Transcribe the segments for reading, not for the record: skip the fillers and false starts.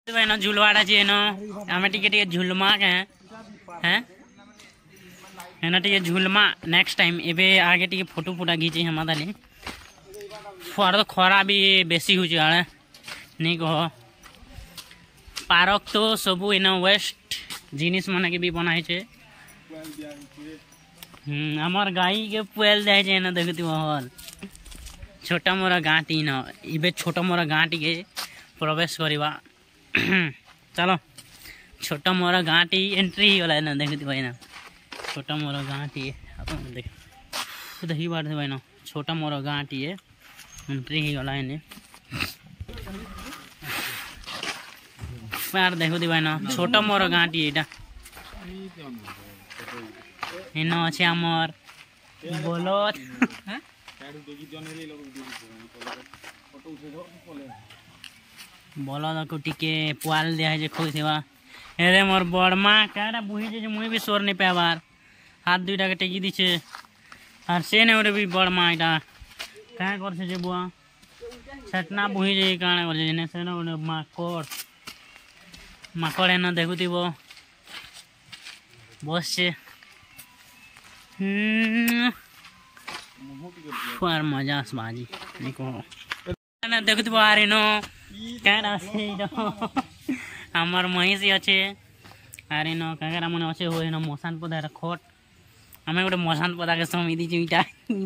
ना झुलवाड़ा जी ना आमे टिके झुलमा के हैं एना टिके झुलमा नेक्स्ट टाइम एबे आगे टिके फोटो फोटा घिचे हम दाली फुआर तो खरा भी बेसी हो जाए नहीं कह पार्क तो सबू एना वेस्ट जिनिस माने के भी बनाई छे हमार गाई के पुएल जाए छे ना देखती हल छोटा मोरा गाँटी न इबे छोटा मोरा गाँटी के प्रवेश करवा चलो छोटा मोरा गाँटी एंट्री ही वाला ना देखती भाई ना छोटा मोरा गाँटी देख दही बार भाई ना छोटा मोरा गाँटी है एंट्री ही वाला है यार देखो दी भाई ना छोटा मोरा गाँटी है इनो अच्छे आमर बोलो बोलो तो टिके पुआल दिया है खुश सेवा अरे मोर बड़मा क्या बुही जे मुई भी सोर नहीं पाबार हाथ दुईटा के टेकी दीछे और से ने भी बड़मा इटा क्या कर से बुआ छटना बुही जे काना कर जे से ने माकड़ माकड़ है ना देखुती वो बस से फुआर मजा बाजी नहीं कहो ना देखुती वो आ रही नो क्या हमार महिषी अच्छे आरे न क्या मन अच्छे हो ना मशान पदा खोट आम गोटे मशान पदा के समिति चुईटा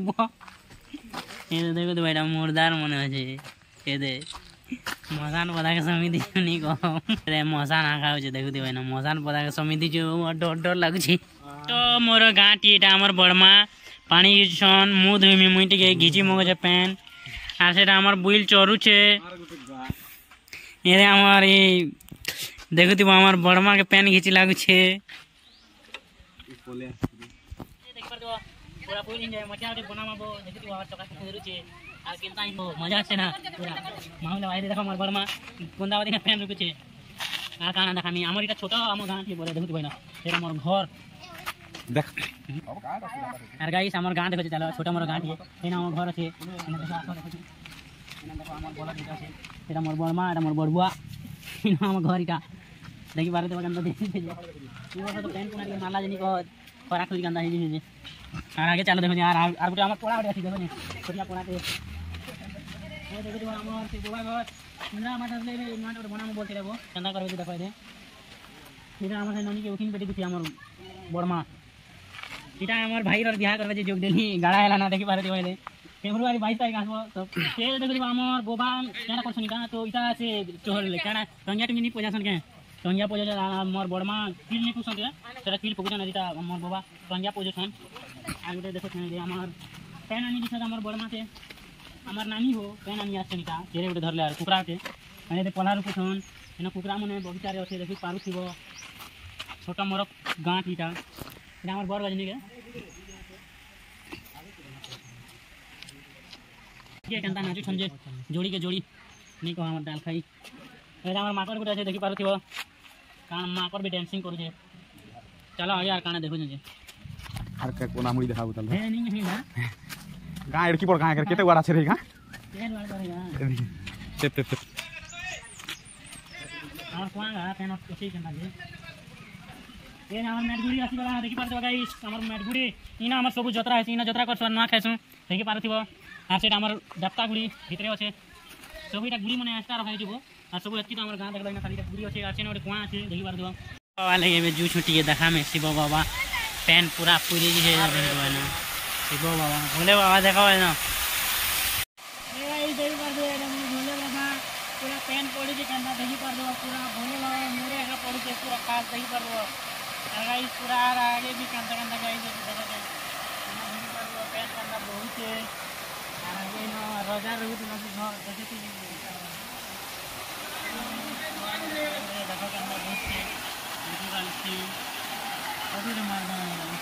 ये देखो तो भाई मुर्दार मन अच्छे ये मशान पदा के समिति नहीं कह मशान आँखा हो देखो भाई ना मशान पदा के समिति जो डर डर लगुच तो मोर गाँटी आमर बड़मा पानी यूजन मुँह धुमी मुई टे घिची मगजे पैन আর সেটা আমার বুইল চরুছে এরে আমার এই দেখুতিব আমার বড়মাকে প্যান ঘিচি লাগুছে মজা আছে না মাহলে বাইরে দেখো আমার বড়মা গোন্দাবাদি প্যান রুকুছে আর কানা দেখামি আমার এটা ছোট আমার গাঁটি বলে দেখুতি ভাই না এটা আমার ঘর देख यार गाइस हमर गांठ देखो चलो छोटा मोर गांठ है एना हमर घर আছে एना देखो आसो देखो एना देखो हमर बोला दिटा আছে এটা मोर बड़मा এটা मोर बड़बुआ एना हमर घर इटा देखि बारे तो गंदा देखि ये तो प्लान कोना के माला जनी को फरा खुली गंदा है जी और आगे चलो देखो यार और गोटे हमर पोड़ा আছে देखो ने छोटिया पोड़ा के ए देखो हमर से बुआ घर इंद्रा माता ले नाट और बनाम बोलते रहबो चंदा करबे देखो दे इधर हमर से ननी के उकिन बेटी दिखी हमर बड़मा इटा हमार भाई और बियाह करबे जोग देली गाड़ा हैला ना देखि पारे देले फेब्रुआरी 22 तारीख आसबो तो से देखि हमर बोबा केना करछनी का तो इटा से चोहर ले केना टंगिया टंगी पोजासन के टंगिया पोजा हमर बड़मा किल नि पुसन के सेटा किल पकुजा ना इटा हमर बोबा टंगिया पोजसन आ गुटे देखो छने हमर पेन आनी दिसा हमर बड़मा से हमर नानी हो पेन आनी आछनी का जेरे गुटे धरले आर कुकरा के माने दे पलार पुसन एना कुकरा मने बगीचा रे আছে देखि पारु थिबो छोटा मोर गांठ इटा এটা আমার বড় বাজনি কে কেনতা নাচু ছঞ্জে जोड़ी के जोड़ी नहीं कह हमर दाल खाई এটা আমার মাকড় গুটা আছে দেখি পারুथिबो কান মাকড় भी डांसिंग करू छे चलो यार काना देखो जे आर के कोना मुई देखाबो तले हे नहीं ना गाय एड़की पर गाय केते वारा छे रे गा तेल वाला करेगा चेप चेप और कोना गा पेन ओसी केना जे ये हमर मेडगुड़ी आसी वाला देखि पारथि गाइस हमर मेडगुड़ी इना हमर सब जत्रा है इना जत्रा कर सन्ना खाइसु देखि पारथिबो आ सेटा हमर दप्ता गुड़ी भितरे अछि सबटा गुड़ी मने आस्ता रखाइ दिबो आ सब एति हमर गां देखलै ना खाली गुड़ी अछि आ सेने कुआ अछि देखि पारथिबो वाले एबे जू छुटी के देखा में शिव बाबा पेन पूरा पूरी जे देखबो ना शिव बाबा भोले बाबा देखो ना ए देखि पारथिबो एकदम भोले बाबा पूरा पेन पड़ी जे कंदा देखि पारथिबो पूरा भोले बाबा मोरे का पड़ी के पूरा खास देखि पारथिबो गाइस पूरा आगे भी कांता कांता गाइस देखो ना पेन करना बहुत है आगे ना रोजा रहू ना घर देखि देखो करना बहुत है देखि वाली अभी तो मारना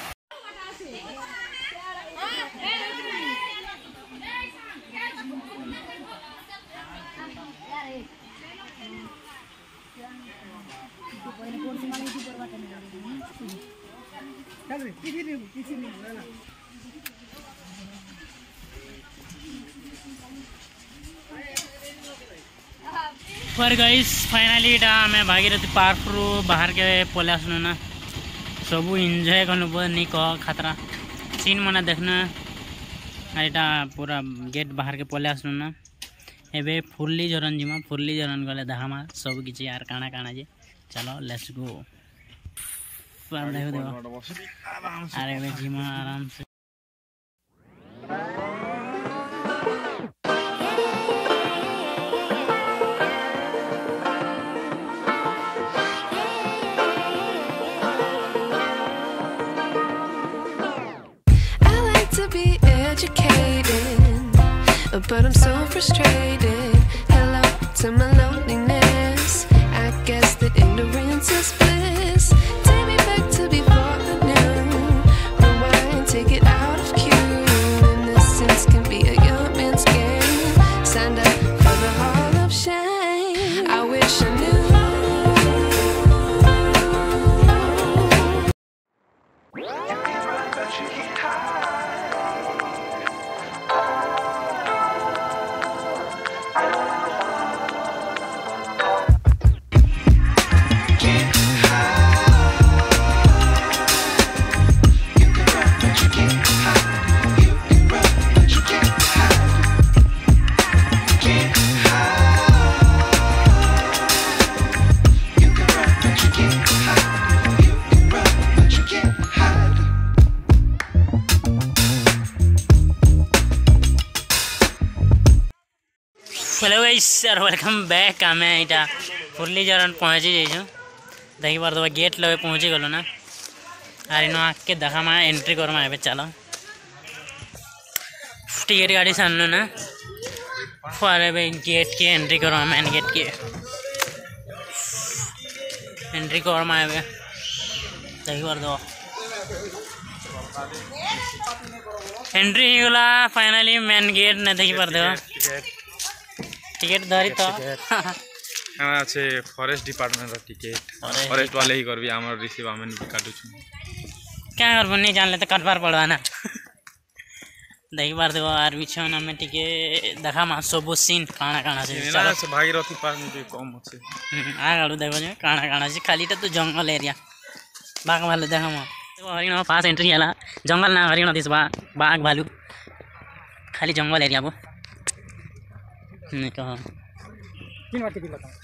किसी नहीं पर गाइस फाइनाली इटा आमे भागीरथी पार्क रु बाहर के पले आसनु ना सबू एंजॉय करनु नहीं कह खतरा सीन मना देखना एटा पूरा गेट बाहर के पले आसनु ना एबे फुर्लीझरण जिमा फुर्लीझरण गले देखामा सब किछि यार काना काना जे चलो लेट्स गो अरे बे जिमा आराम से But I'm so frustrated. Hello to my loneliness. I guess that ignorance is bliss. Take me back to before I knew. Rewind, take it out of cue. Innocence can be a young man's game. Signed up for the hall of shame. I wish I knew. Hello guys sir welcome back आमे इटा फुर्लीझरण पहुँची जाइछो देखि बार दबा gate लगे पहुँची गलो ना are इनो आके देखा मा एंट्री करमा एबे चलो टिकट गाड़ी सानलो ना फॉर एबे गेट के एंट्री करमा मेन गेट के एंट्री करमा एबे देखि बार दो एंट्री ही गला फाइनली मेन गेट ने देखि बार दो टिकट धरी तो हमरा আছে फॉरेस्ट डिपार्टमेंट रो टिकट फॉरेस्ट वाले ही करबी हमर रिसीव हम नहीं काटू छु क्या करब नहीं जानले तो काटबार पड़वा ना देखि बार देखो आर बिछन हमें टिके देखा मा सब सीन काना काना से चलो से भागीरथी पार्क में कम আছে आ गाड़ू देखो जे काना काना से खाली तो जंगल एरिया बाघ भालू देखा मा देखो हरिण पास एंट्री हला जंगल ना हरिण दिस बाघ भालू खाली जंगल एरिया बो नहीं कहा तीन बार टिकट बताओ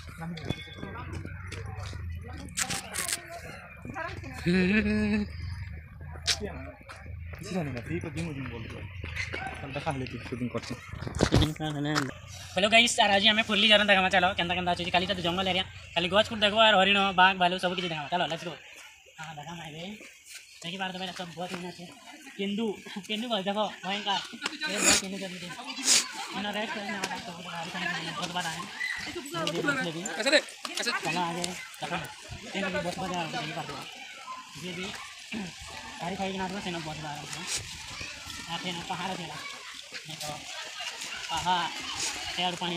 हेलो गाइस आज हमें फुर्लीझरण देखा चलो केंदा केंदा अछि खाली तो जंगल एरिया खाली गछ फुट देखो और हरिण बाघ भालू सब किछ देखा चलो लेट्स गो हां देखा माइबे देखि बार तो मेरा सब बहुत मजा है केंदू केंदू भाई देखो भयंकर ये बहुत केंदू कर दे इन रेड करने वाला तो बहुत बड़ा है ऐसे दे ऐसे चलो आगे देखो केंदू भी बहुत मजा आता है बार दो ये भी गाड़ी खाई ना तो सेनो बहुत बड़ा है यहां पे ना पहाड़ है ना देखो पहाड़ पेड़ पानी है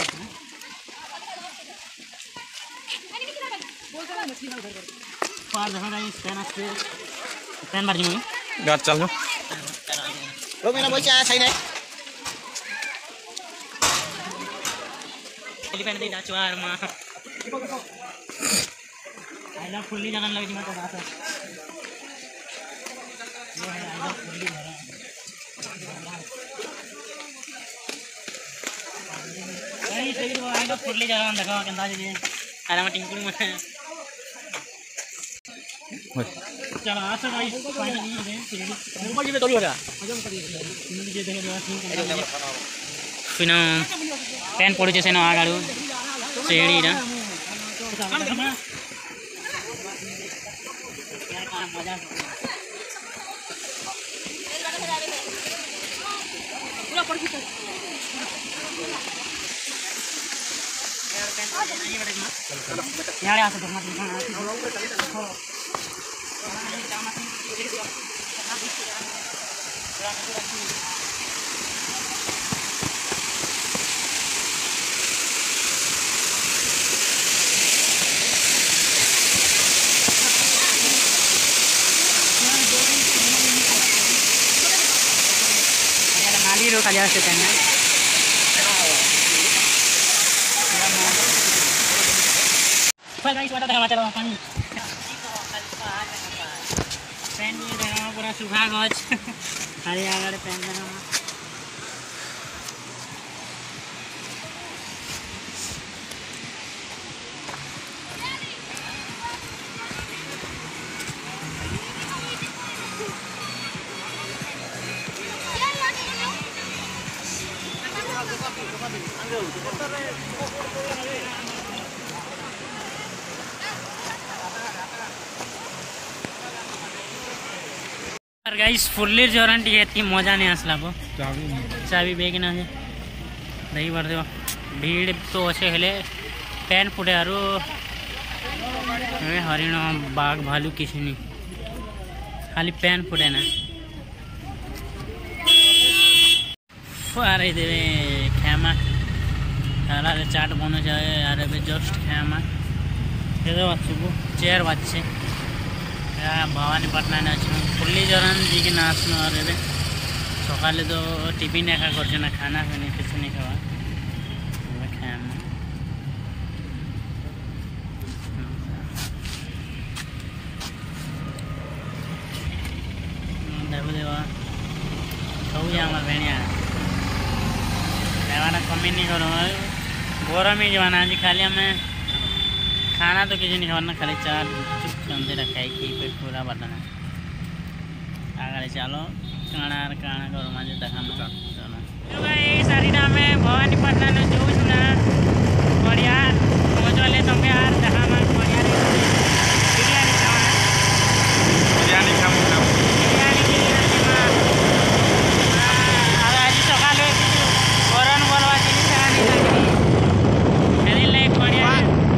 पार देखो गाइस पेन मार दिनु गाड चल लो लो मेरा पैसा छैन एलिफेंट दे चुआर मा आइला फुर्लीझरण लगे जिमा तो बात है ये है आइला फुर्लीझरण गाइस देखो आइला फुर्लीझरण देखो केंदा जे आरा में टिंकुड़ी में चलो आसो गाइस फाइनली ये ऊपर ये तोड़ी होगा हजम करी ये देखे जो सीन फिनो पेन पड़ुचे सेनो आगाडू सेड़ी ना मजा पूरा पड़ गया यार आ सकते हैं नाली रो खाली आसे गाइस वाटर देखा चलो पानी पेन भी देखा पूरा सूखा गछ खाली आगे पेन देखा गाइस फुल्लीर जोरान टी एति मजा नहीं आसला को चाबी बेग ना दही भर देव भीड़ तो अच्छे हेले पैन फुटे आरो हरिण बाघ भालू किसी नहीं खाली पैन फुटे ना अरे देवे खेमा खाला चाट बनो जाए अरे जस्ट खेमा चेयर बाचे भवानीपाटना फुल्ली जरान जी के नाचन और सकाले तो टिफिन एका कर खाना खाने किसी नहीं खावा देखो देवा सब आम भेड़िया कमी नहीं करो गरम ही जमाना आज खाली हमें खाना तो किसी नहीं खाना खाली चार चुप खाई पेट पूरा बटना आगे चलो काना करो माजे देखा चलो सारी में भवानीपाटना ने जो सुना बढ़िया मजा ले तुमके यार देखा बढ़िया बिरयानी आज सकाल गरम बोलवा जिनिस नहीं लगे बढ़िया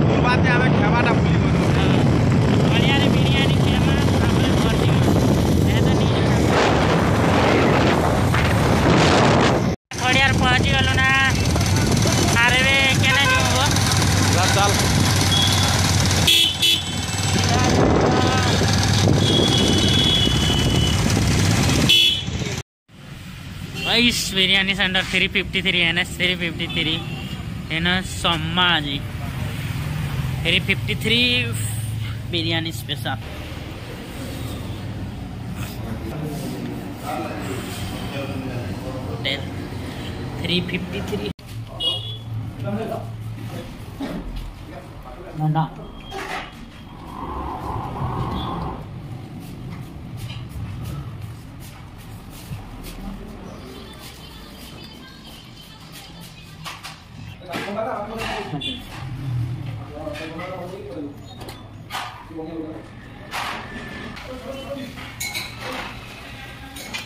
पहुँची गलु ना अरे वे क्या नहीं हो चल इस बिरयानी सेंटर 353 NS 353 है ना सम्मा जी 353 बिरयानी स्पेशल डेल 353 नंदा